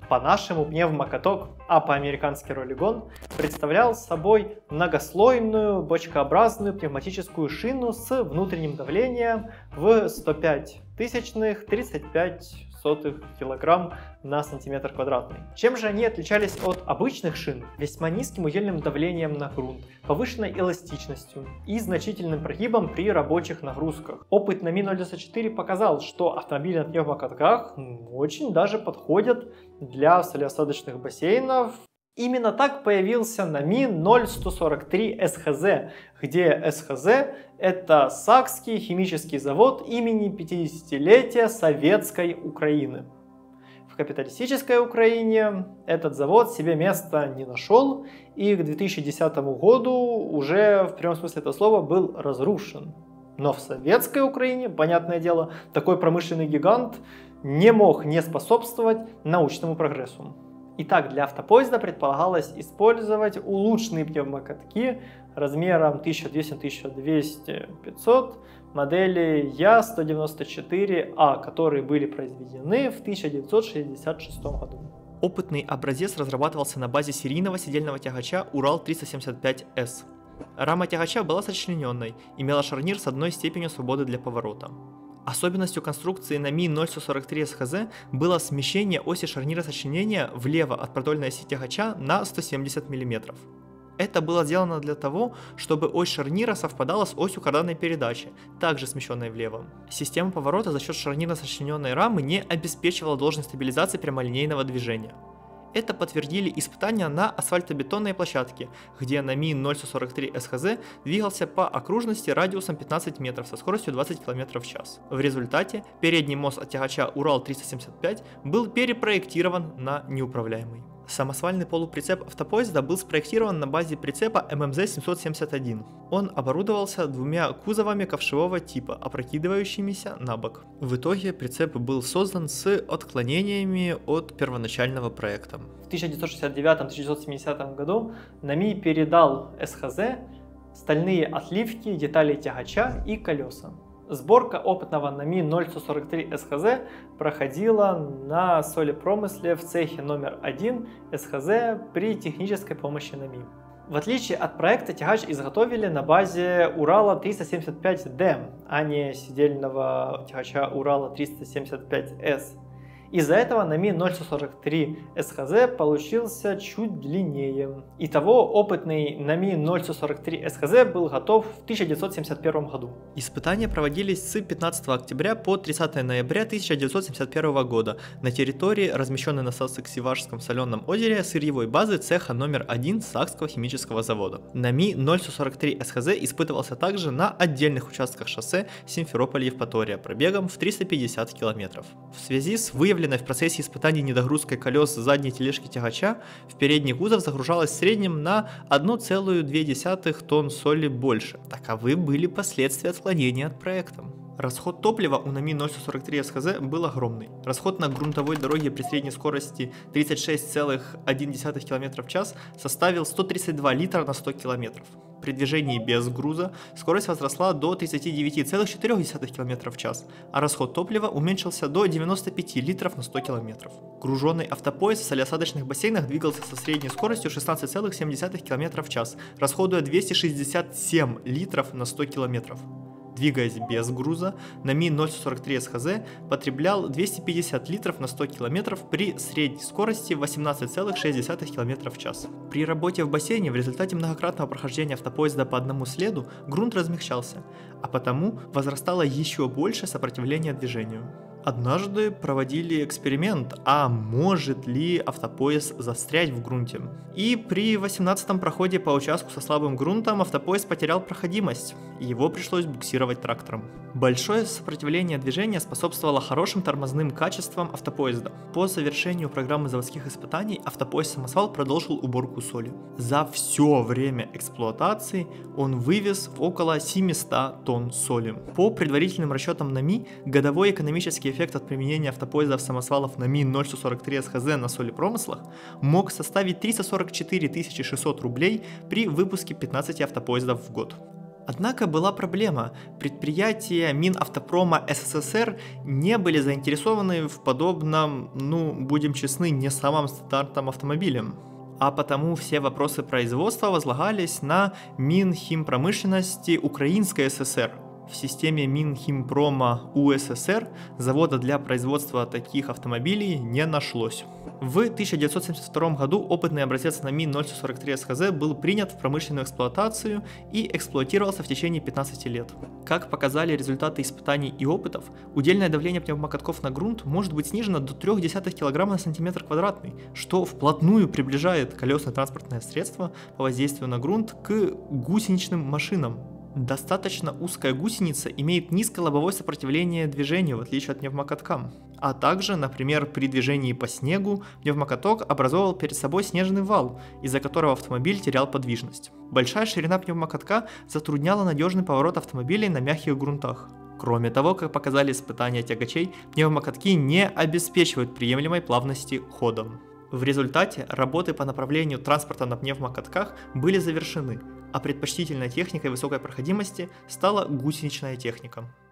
По-нашему пневмокаток, а по-американски роллигон, представлял собой многослойную бочкообразную пневматическую шину с внутренним давлением в 105 тысячных 35 кг на сантиметр квадратный. Чем же они отличались от обычных шин? Весьма низким удельным давлением на грунт, повышенной эластичностью и значительным прогибом при рабочих нагрузках. Опыт на Ми-094 показал, что автомобили на пневмокатках очень даже подходят для солеосадочных бассейнов. Именно так появился Ми-0143 СХЗ, где СХЗ – это Сакский химический завод имени 50-летия Советской Украины. В капиталистической Украине этот завод себе места не нашел и к 2010 году уже в прямом смысле этого слова был разрушен. Но в Советской Украине, понятное дело, такой промышленный гигант не мог не способствовать научному прогрессу. Итак, для автопоезда предполагалось использовать улучшенные пневмокатки размером 1200-1200-500 модели Я-194А, которые были произведены в 1966 году. Опытный образец разрабатывался на базе серийного сидельного тягача Урал-375С. Рама тягача была сочлененной, имела шарнир с одной степенью свободы для поворота. Особенностью конструкции на Ми-0143 СХЗ было смещение оси шарнира сочленения влево от продольной оси тягача на 170 мм. Это было сделано для того, чтобы ось шарнира совпадала с осью карданной передачи, также смещенной влево. Система поворота за счет шарнирно сочлененной рамы не обеспечивала должной стабилизации прямолинейного движения. Это подтвердили испытания на асфальтобетонной площадке, где на Ми-0143 СХЗ двигался по окружности радиусом 15 метров со скоростью 20 км в час. В результате передний мост от тягача Урал-375 был перепроектирован на неуправляемый. Самосвальный полуприцеп автопоезда был спроектирован на базе прицепа ММЗ-771. Он оборудовался двумя кузовами ковшевого типа, опрокидывающимися на бок. В итоге прицеп был создан с отклонениями от первоначального проекта. В 1969-1970 году НАМИ передал СХЗ стальные отливки, детали тягача и колеса. Сборка опытного на Ми-0143 СХЗ проходила на солепромысле в цехе номер 1 СХЗ при технической помощи НАМИ. В отличие от проекта, тягач изготовили на базе Урала-375Д, а не сидельного тягача Урала-375С. Из-за этого на Ми-0143 СХЗ получился чуть длиннее. Итого опытный на Ми-0143 СХЗ был готов в 1971 году. Испытания проводились с 15 октября по 30 ноября 1971 года на территории, размещенной на Саксеважском соленом озере, сырьевой базы цеха номер 1 Сакского химического завода. На Ми-0143 СХЗ испытывался также на отдельных участках шоссе Симферополь-Евпатория пробегом в 350 км. В связи с выявленной в процессе испытаний недогрузкой колес задней тележки тягача, в передний кузов загружалось в среднем на 1,2 тонн соли больше. Таковы были последствия отклонения от проекта. Расход топлива у на Ми-0143 СХЗ был огромный. Расход на грунтовой дороге при средней скорости 36,1 км в час составил 132 литра на 100 км. При движении без груза скорость возросла до 39,4 км в час, а расход топлива уменьшился до 95 литров на 100 км. Груженный автопоезд в солеосадочных бассейнах двигался со средней скоростью 16,7 км в час, расходуя 267 литров на 100 км. Двигаясь без груза, на Ми-0143 СХЗ потреблял 250 литров на 100 км при средней скорости 18,6 км в час. При работе в бассейне в результате многократного прохождения автопоезда по одному следу грунт размягчался, а потому возрастало еще больше сопротивление движению. Однажды проводили эксперимент, а может ли автопоезд застрять в грунте. И при 18-м проходе по участку со слабым грунтом автопоезд потерял проходимость, и его пришлось буксировать трактором. Большое сопротивление движения способствовало хорошим тормозным качествам автопоезда. По завершению программы заводских испытаний автопоезд «Самосвал» продолжил уборку соли. За все время эксплуатации он вывез около 700 тонн соли. По предварительным расчетам НАМИ, годовой экономический эффект от применения автопоездов-самосвалов на Ми-0143 СХЗ на солепромыслах мог составить 344 600 рублей при выпуске 15 автопоездов в год. Однако была проблема. Предприятия Минавтопрома СССР не были заинтересованы в подобном, будем честны, не самым стандартным автомобилем. А потому все вопросы производства возлагались на Минхимпромышленности Украинской ССР. В системе Минхимпрома УССР завода для производства таких автомобилей не нашлось. В 1972 году опытный образец на Мин-043 СХЗ был принят в промышленную эксплуатацию и эксплуатировался в течение 15 лет. Как показали результаты испытаний и опытов, удельное давление пневмокатков на грунт может быть снижено до 0,3 кг на сантиметр квадратный, что вплотную приближает колесное транспортное средство по воздействию на грунт к гусеничным машинам. Достаточно узкая гусеница имеет низкое лобовое сопротивление движению, в отличие от пневмокатка. А также, например, при движении по снегу пневмокаток образовывал перед собой снежный вал, из-за которого автомобиль терял подвижность. Большая ширина пневмокатка затрудняла надежный поворот автомобилей на мягких грунтах. Кроме того, как показали испытания тягачей, пневмокатки не обеспечивают приемлемой плавности хода. В результате работы по направлению транспорта на пневмокатках были завершены, а предпочтительной техникой высокой проходимости стала гусеничная техника.